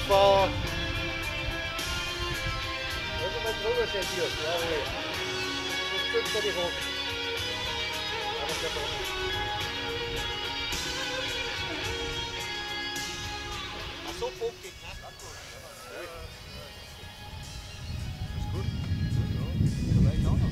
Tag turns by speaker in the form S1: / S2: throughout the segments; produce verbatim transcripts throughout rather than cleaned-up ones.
S1: Super! Also mal drüber schön hier, jawohl. Und zückt er die hoch. Aber der Boden. Ach so, Pokik, ne? Ist gut. Ja, da war ich auch noch.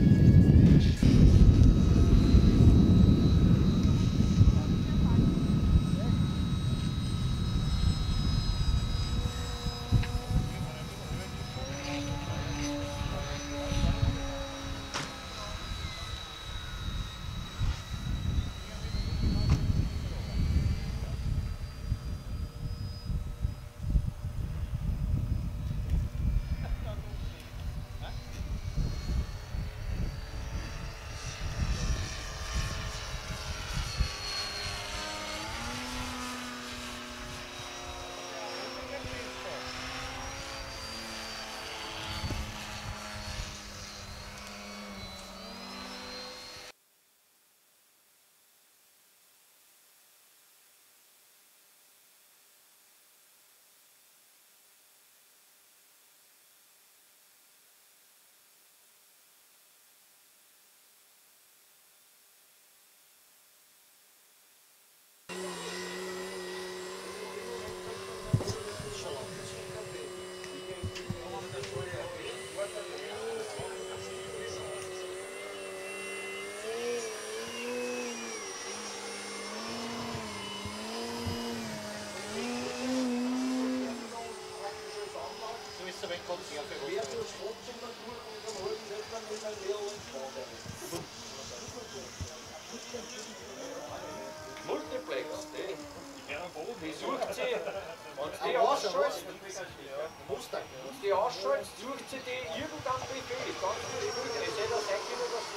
S1: Multiplex, die sucht sie, wenn die ausschaltet, wenn die ausschaltet, sucht sie die irgendein Befehl, ganz befehl. Ich sehe das eigentlich nur,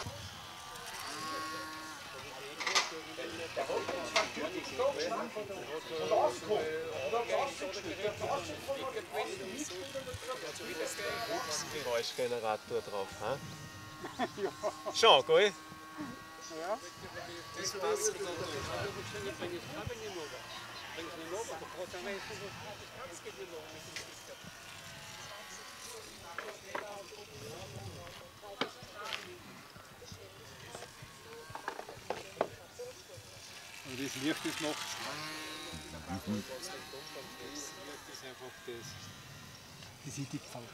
S1: der hat jetzt natürlich da gestanden und ausgekommen. Und dann rausgeschnitten, der hat rausgekommen und
S2: Geräuschgenerator drauf, ha? Ja. Schon, gell?
S3: Ja. Das war's dann. Ich bringe ich Kabel nicht mehr. Bring ich nicht mehr, da braucht er nicht so. Das geht nicht mehr. Und das Licht, das macht mhm. Das ist einfach das. Das ist die Pfanne.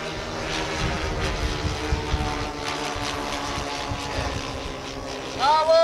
S1: Bravo!